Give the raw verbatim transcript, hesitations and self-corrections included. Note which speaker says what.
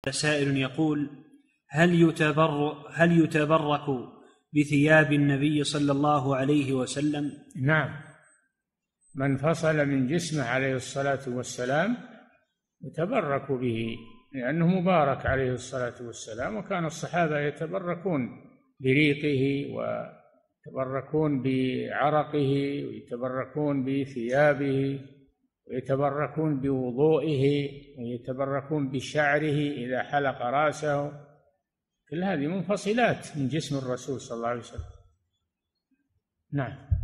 Speaker 1: سائل يقول: هل يتبر هل يتبرك بثياب النبي صلى الله عليه وسلم؟
Speaker 2: نعم، من فصل من جسمه عليه الصلاة والسلام يتبرك به، لأنه مبارك عليه الصلاة والسلام، وكان الصحابة يتبركون بريقه ويتبركون بعرقه ويتبركون بثيابه ويتبركون بوضوئه ويتبركون بشعره إذا حلق رأسه. كل هذه منفصلات من جسم الرسول صلى الله عليه وسلم. نعم.